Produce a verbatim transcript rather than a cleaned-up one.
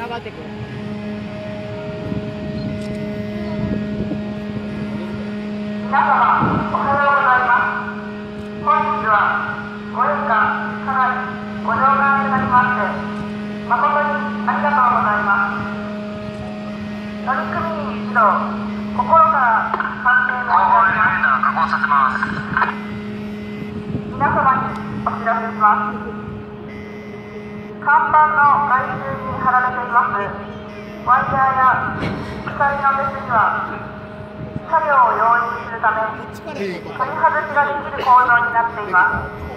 上がってくる。 皆様、おはようございます。本日はご縁がかなりご乗艦いただきまして誠にありがとうございます。乗組員一同、心から歓迎をいたします。加工させます。皆様にお知らせします。看板の外周に貼られていますワイヤーや鎖のメスには作業を容易にするため取り外しができる構造になっています。